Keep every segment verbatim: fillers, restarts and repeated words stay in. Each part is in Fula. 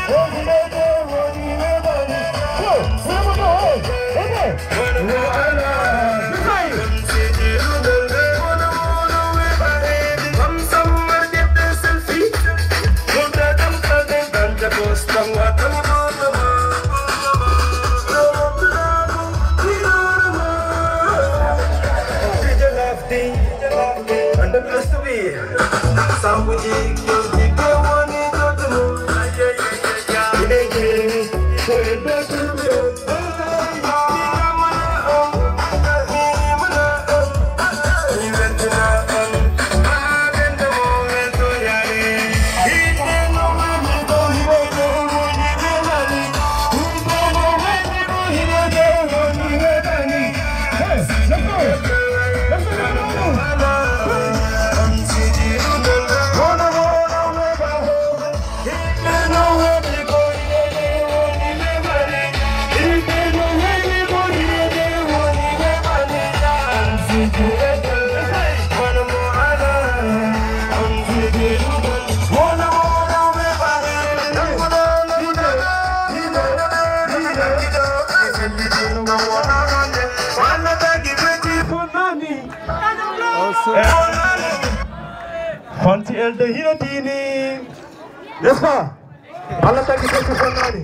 Fanti el de hinotini. N'est-ce pas? Allah tagi fecci fonnani.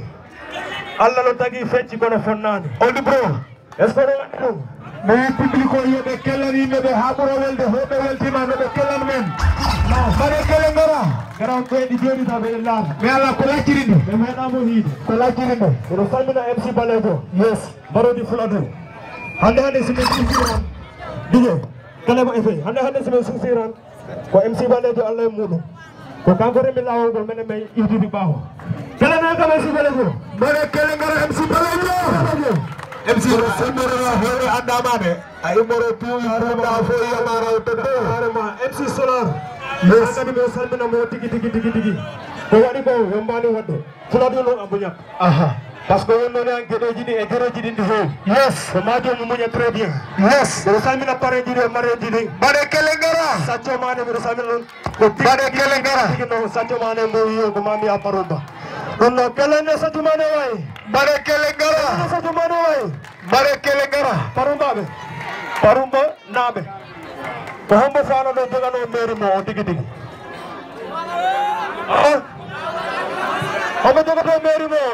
Allah lo tagi fecci kono fonnani. Oldi bro. Est-ce que on mais public o yobe kellani mebe haburo welde hobe weltima mebe kellan men. Non, bare kellen gara. Garan ko di joni tabe Allah. Me Allah ko laccirinde. Me meda mo hiide. Ko laccirinde. Ko salmina M C Balejo. Yes. Baro di fulado. Hande hande simen siran. Dige. Kala ba efe. Hande hande simen siran. Ko M C Balejo Allah mudu. Ko kanko remi lawol gol menen may ididi bawo. Kala na ka M C Balejo. Bare kellen gara M C Balejo. M C Sembera hore andamane ay moro tu runda fo yamara to harama M C Solar yes ngani mo salmina mo tigi tigi tigi tigi ko wadi ko yombani wadde fuladu no ambunya aha parce que on non gede jidi e gere jidi ndi ho yes ko majo mo munya très bien yes ko salmina pare jidi mare jidi bade kelengara sacho mane mo salmina ko bade kelengara no sacho mane mo yo ko mami aparumba non kelenge sacho mane way bade kelengara sacho mane way bade kelengara parumba be parumba nabe ko hombo faano do jogano meri mo tigi tigi ah hombo jogato meri mo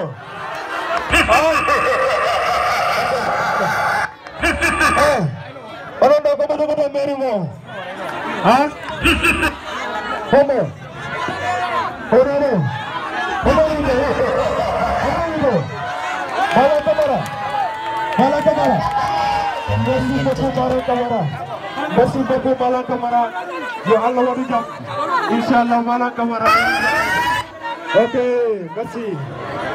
ah onon do ko bo jogato meri mo ah hombo hororo hororo hororo bala kamera bala kamera merci beaucoup bala kamera merci beaucoup bala kamera yo Allah wadu jam inshallah bala kamera ok merci